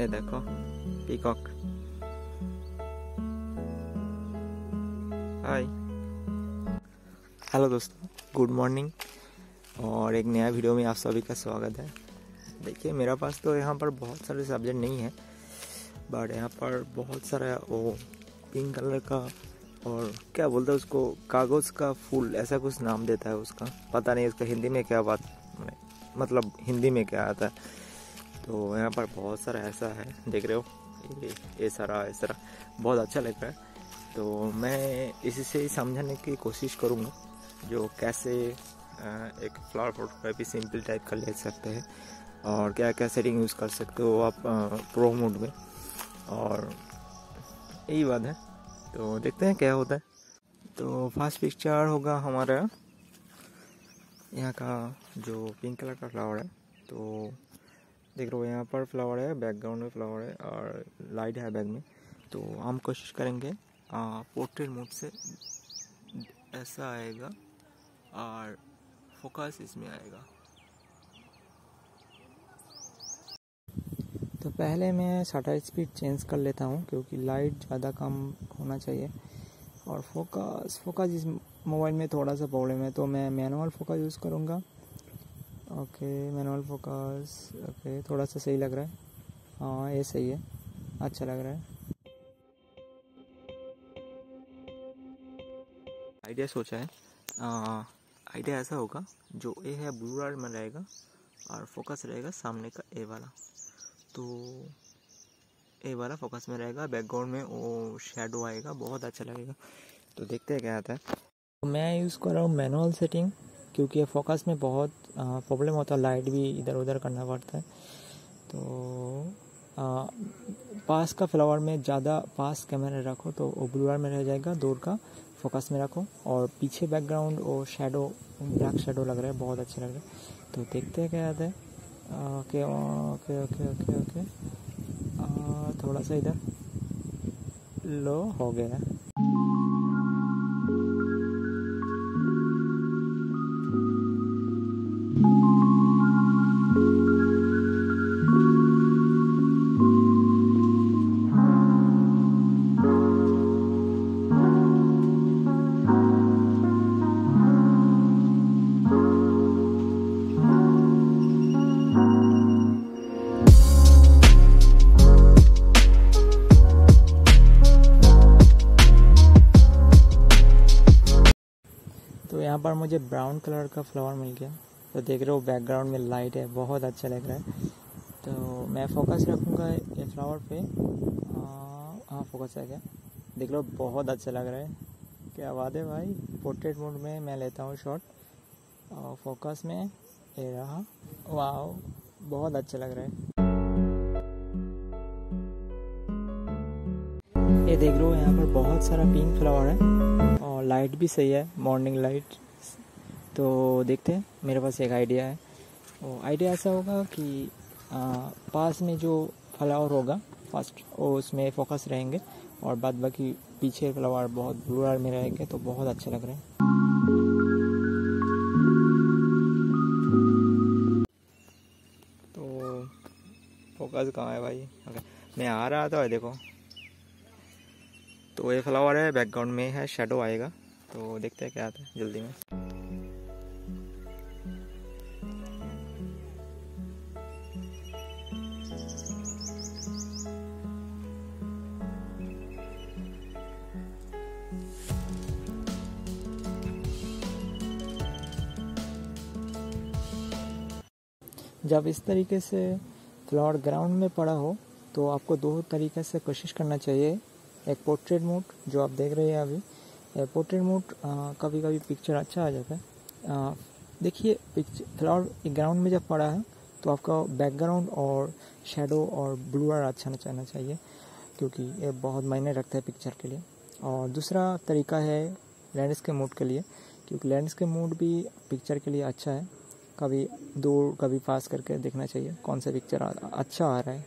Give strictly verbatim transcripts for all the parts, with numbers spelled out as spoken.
ये देखो peacock. Hi, hello दोस्तों, गुड मॉर्निंग और एक नया वीडियो में आप सभी का स्वागत है। देखिए, मेरा पास तो यहाँ पर बहुत सारे सब्जेक्ट नहीं है, बट यहाँ पर बहुत सारा वो पिंक कलर का और क्या बोलते हैं उसको, कागज़ का फूल ऐसा कुछ नाम देता है उसका, पता नहीं उसका हिंदी में क्या बात मतलब हिंदी में क्या आता है। तो यहाँ पर बहुत सारा ऐसा है, देख रहे हो ये ये सारा ये सारा बहुत अच्छा लग रहा है। तो मैं इसी से ही समझाने की कोशिश करूँगा जो कैसे एक फ्लावर पॉट को भी सिंपल टाइप का ले सकते हैं और क्या क्या सेटिंग यूज़ कर सकते हो आप प्रो मोड में, और यही बात है। तो देखते हैं क्या होता है। तो फर्स्ट पिक्चर होगा हमारा यहाँ का जो पिंक कलर का फ्लावर है। तो देख रहे हो यहाँ पर फ्लावर है, बैकग्राउंड में फ्लावर है और लाइट है बैक में। तो हम कोशिश करेंगे पोर्ट्रेट मोड से ऐसा आएगा और फोकस इसमें आएगा। तो पहले मैं शटर स्पीड चेंज कर लेता हूँ क्योंकि लाइट ज़्यादा कम होना चाहिए और फोकस फोकस इस मोबाइल में थोड़ा सा प्रॉब्लम है, तो मैं मैनुअल फोकस यूज़ करूँगा। Okay, manual focus. ओके, थोड़ा सा सही लग रहा है। हाँ, ये सही है, अच्छा लग रहा है। आइडिया सोचा है, आइडिया ऐसा होगा जो ए है ब्लूर में रहेगा और फोकस रहेगा सामने का ए वाला। तो ए वाला फोकस में रहेगा, बैकग्राउंड में वो शेडो आएगा, बहुत अच्छा लगेगा। तो देखते हैं क्या आता है। तो मैं यूज़ कर रहा हूँ मैनुअल सेटिंग क्योंकि फोकस में बहुत प्रॉब्लम होता है, लाइट भी इधर उधर करना पड़ता है। तो आ, पास का फ्लावर में ज़्यादा पास कैमरा रखो तो वो ब्लूर में रह जाएगा, दूर का फोकस में रखो और पीछे बैकग्राउंड वो शेडो ब्लैक शेडो लग रहा है, बहुत अच्छा लग रहा है। तो देखते हैं क्या आता है। Okay okay okay okay okay थोड़ा सा इधर लो हो गया। तो यहाँ पर मुझे ब्राउन कलर का फ्लावर मिल गया। तो देख रहे हो बैकग्राउंड में लाइट है, बहुत अच्छा लग रहा है। तो मैं फोकस रखूँगा ये फ्लावर पे। हाँ, फोकस आ गया, देख लो बहुत अच्छा लग रहा है। क्या बात है भाई। पोर्ट्रेट मोड में मैं लेता हूँ शॉट और फोकस में ये रहा। वाह, बहुत अच्छा लग रहा है। ये देख लो यहाँ पर बहुत सारा पिंक फ्लावर है और लाइट भी सही है, मॉर्निंग लाइट। तो देखते हैं, मेरे पास एक आइडिया है। वो आइडिया ऐसा होगा कि आ, पास में जो फ्लावर होगा फर्स्ट वो उसमें फोकस रहेंगे और बाद बाकी पीछे फ्लावर बहुत ब्लूर में रहेंगे, तो बहुत अच्छा लग रहा है। तो फोकस कहाँ है भाई? ओके, मैं आ रहा था, देखो तो ये फ्लावर है, बैकग्राउंड में है, शेडो आएगा। तो देखते हैं क्या आता है जल्दी में। जब इस तरीके से फ्लावर ग्राउंड में पड़ा हो तो आपको दो तरीके से कोशिश करना चाहिए। एक पोर्ट्रेट मोड जो आप देख रहे हैं अभी, पोर्ट्रेट मोड कभी कभी पिक्चर अच्छा आ जाता है। देखिए, पिक्चर फ्लावर ग्राउंड में जब पड़ा है तो आपका बैकग्राउंड और शेडो और ब्लूर अच्छा नचाना चाहिए क्योंकि ये बहुत मायने रखता है पिक्चर के लिए। और दूसरा तरीका है लैंडस्केप मोड के लिए, क्योंकि लैंडस्केप मोड भी पिक्चर के लिए अच्छा है। कभी दूर कभी पास करके देखना चाहिए कौन सा पिक्चर अच्छा आ रहा है।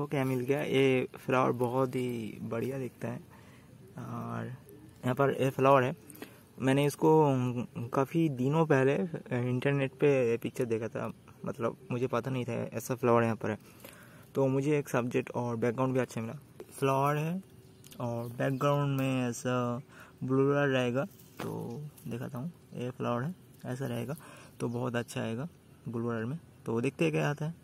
क्या मिल गया। ये फ्लावर बहुत ही बढ़िया दिखता है और यहाँ पर ये फ्लावर है। मैंने इसको काफ़ी दिनों पहले इंटरनेट पे पिक्चर देखा था, मतलब मुझे पता नहीं था ऐसा फ्लावर यहाँ पर है। तो मुझे एक सब्जेक्ट और बैकग्राउंड भी अच्छा मिला। फ्लावर है और बैकग्राउंड में ऐसा ब्लू कलर रहेगा, तो दिखाता हूँ। ये फ्लावर है, ऐसा रहेगा तो बहुत अच्छा आएगा ब्लू कलर में। तो देखते हैं क्या आता है।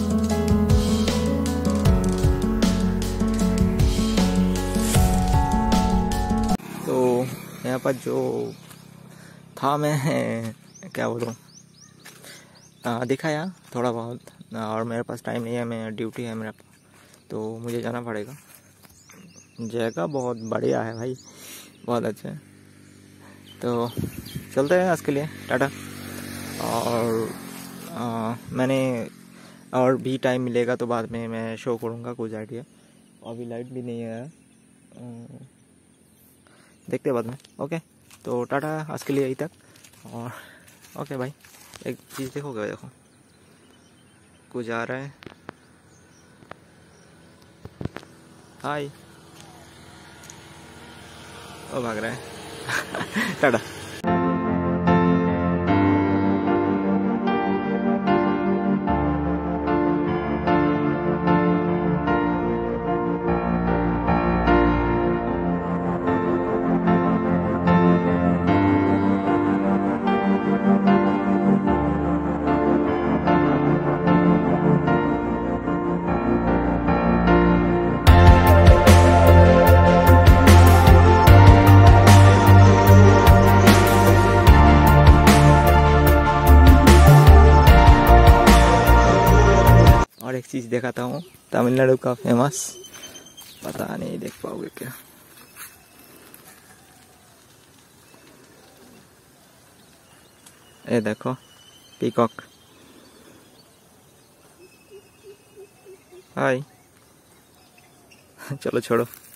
तो यहाँ पर जो था मैं क्या बोलूँ दिखाया थोड़ा बहुत, और मेरे पास टाइम नहीं है, मैं ड्यूटी है मेरा, तो मुझे जाना पड़ेगा। जगह बहुत बढ़िया है भाई, बहुत अच्छा है। तो चलते हैं आज के लिए, टाटा। और आ, मैंने और भी टाइम मिलेगा तो बाद में मैं शो करूँगा कुछ आइडिया। अभी लाइट भी नहीं है, देखते हैं बाद में। ओके, तो टाटा आज के लिए यहीं तक। और ओके भाई, एक चीज़ देखोगे, देखो कुछ आ रहा है। हाय, वो भाग रहा है। टाटा। और एक चीज़ दिखाता हूँ, तमिलनाडु का फेमस, पता नहीं देख पाओगे क्या। ये देखो पीकॉक। हाय। चलो छोड़ो।